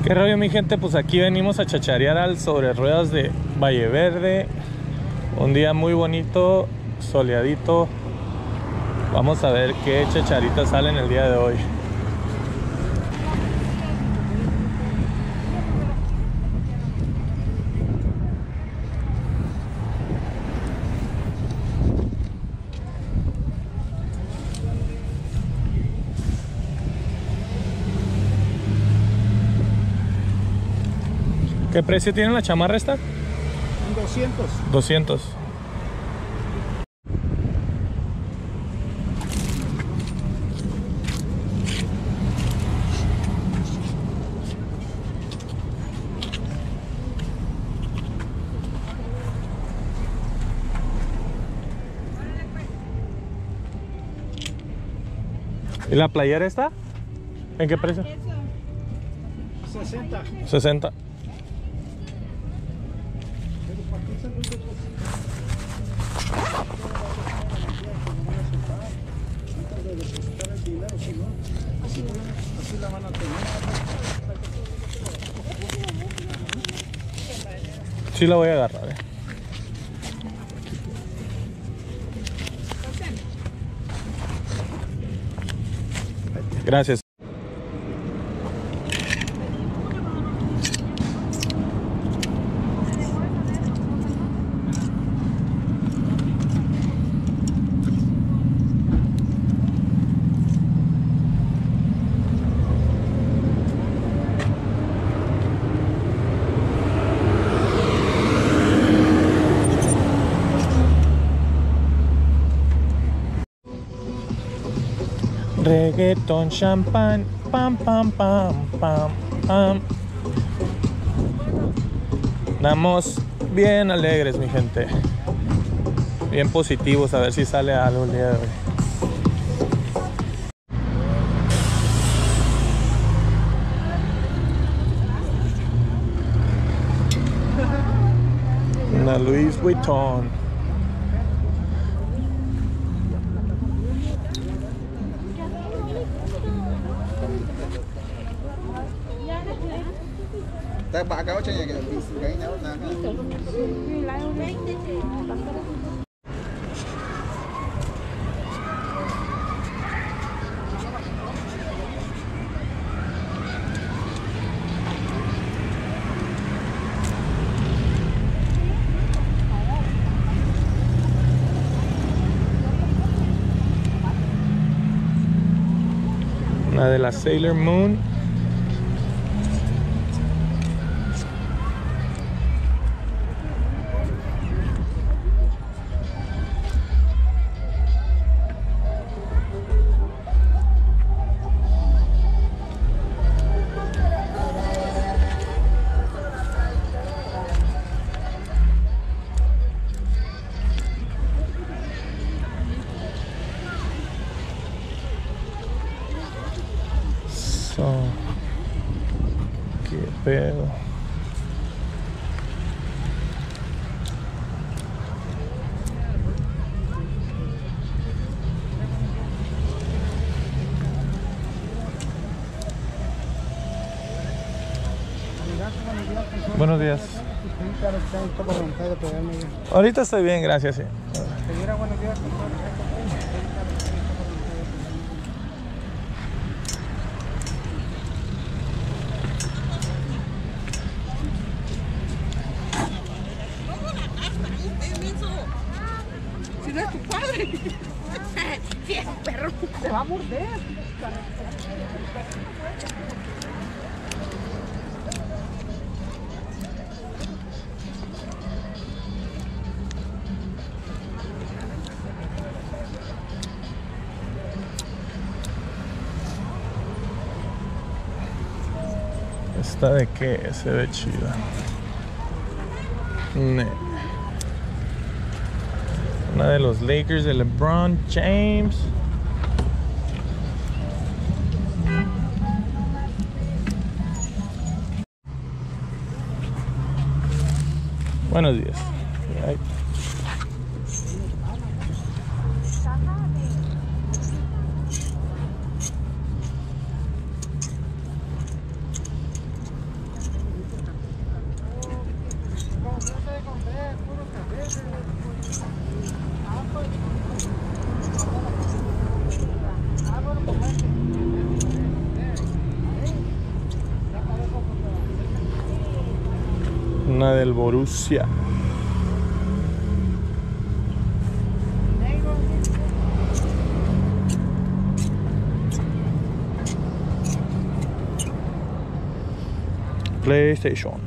¿Qué rollo, mi gente? Pues aquí venimos a chacharear al sobre ruedas de Valle Verde. Un día muy bonito, soleadito. Vamos a ver qué chacharitas salen el día de hoy. ¿Qué precio tiene la chamarra esta? 200. 200. ¿Y la playera esta? ¿En qué precio? 60. 60. Así la van a tener. Sí la voy a agarrar, Gracias. Reggaeton, champán, pam, pam, pam, pam, pam. Andamos bien alegres, mi gente. Bien positivos, a ver si sale algo el día de hoy. Una Louis Vuitton. Bà cáo cho nhà cái nhau ra. Una de la Sailor Moon. Qué pedo. Buenos días. Ahorita estoy bien, gracias. Sí. Si no es tu padre. Viejo perro. Se va a morder. ¿Esta de qué? Se ve chida. Una de los Lakers de LeBron James. Buenos días. Una del Borussia. PlayStation.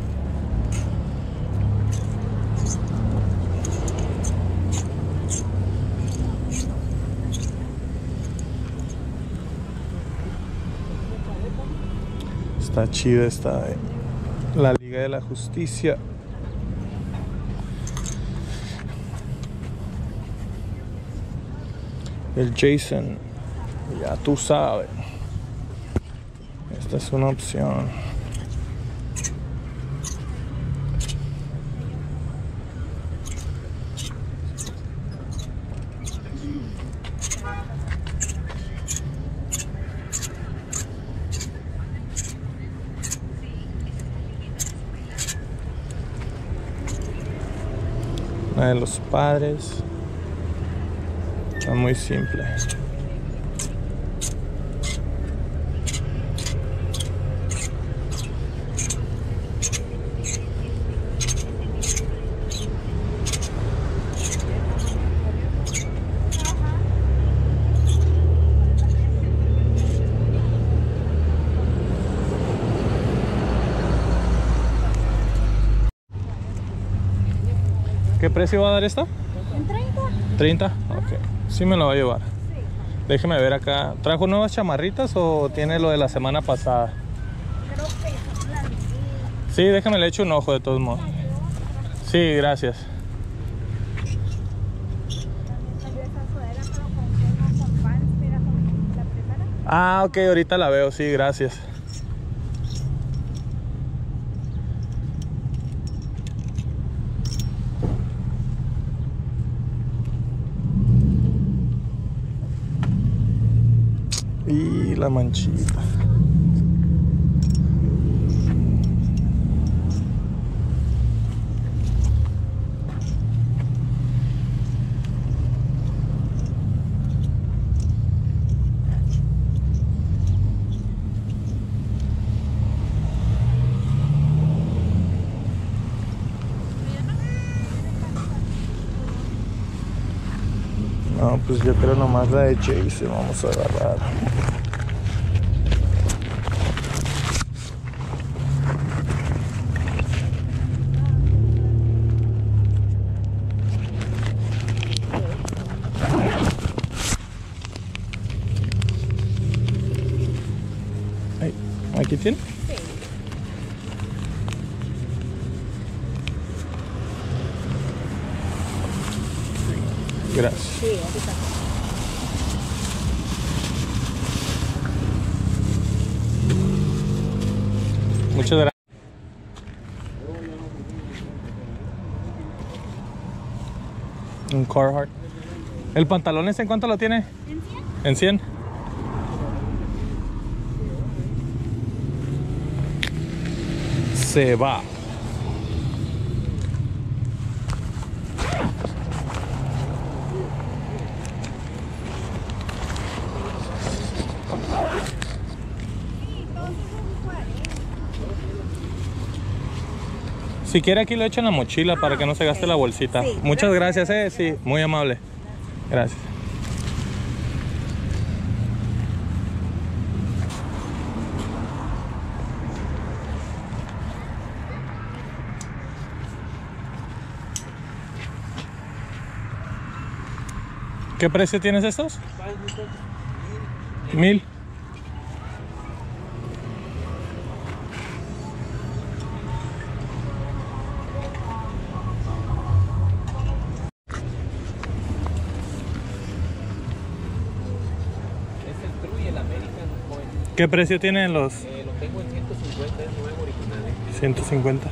Está chida esta la Liga de la Justicia. El Jason, ya tú sabes. Esta es una opción. Una de los padres. Está muy simple. ¿Qué precio va a dar esta? ¿En 30? 30, ok. Sí me lo va a llevar. Déjeme ver acá. ¿Trajo nuevas chamarritas o tiene lo de la semana pasada? Creo que es la misma. Sí, déjame le echo un ojo de todos modos. Sí, gracias. Salió esa sudadera, pero con pants, mira, con la primera. Ah, ok, ahorita la veo, sí, gracias. Y la manchita. No, pues yo creo nomás la de Jason vamos a agarrar. Ay, ¿aquí tiene? Gracias. Sí, aquí está. Muchas gracias. Un Carhartt. ¿El pantalón ese en cuánto lo tiene? ¿En 100? ¿En 100? Se va. Si quiere aquí lo echo en la mochila para que no se gaste la bolsita. Sí, Muchas gracias, sí, muy amable. Gracias. ¿Qué precio tienes estos? 1000. ¿Qué precio tienen los? Lo tengo en 150, es nuevo original. 150.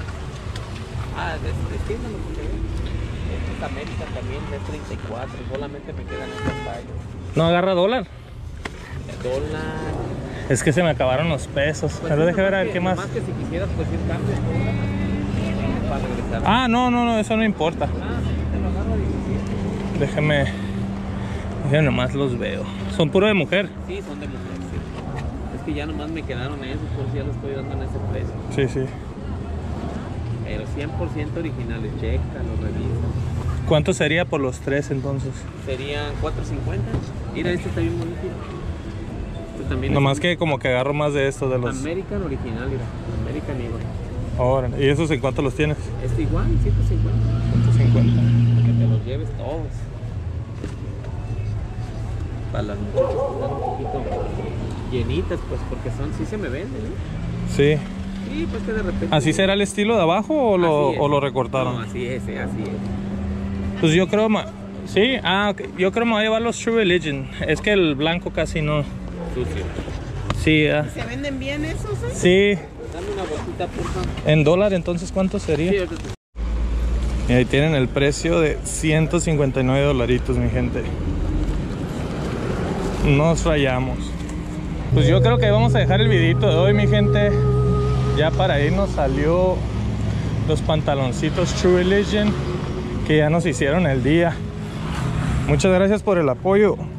Extiéndalo porque este es América también, es 34, solamente me quedan estas tallas. ¿No agarra dólar? Dólar. Es que se me acabaron los pesos. Pues Pero sí, deje ver a nomás ver qué más. Más que si quisieras pues ir cambios para regresar. Ah, no, eso no importa. Sí, te lo agarro a 17. Déjeme nomás los veo. Son puro de mujer. Sí, son de mujer, sí. Es que ya nomás me quedaron esos, por si ya los estoy dando en ese precio. Sí, sí. Pero 100% originales, chécalo, revisa. ¿Cuánto sería por los 3 entonces? Serían $4.50. Mira, este está bien bonito. Este también Nomás es que como que agarro más de estos, de los... American original, mira. American Eagle. Ahora, ¿y esos en cuánto los tienes? Este igual, 150. 150. Que te los lleves todos. Para las muchachas que están un poquito llenitas, pues porque son, sí se me venden, ¿eh? Sí. Sí, pues que de repente. ¿Así será el estilo de abajo o Así es. lo recortaron? No, así es, así es. Pues yo creo... Sí, ok. Yo creo que me voy a llevar los True Religion. Es que el blanco casi no... Sucio. Sí, ¿Se venden bien esos? sí. Dame una bolsita, por favor. En dólar, entonces, ¿cuánto sería? Sí, ahorita te- Y ahí tienen el precio de $159, mi gente. Nos rayamos. Pues yo creo que vamos a dejar el videito de hoy, mi gente. Ya para irnos salió los pantaloncitos True Religion que ya nos hicieron el día. Muchas gracias por el apoyo.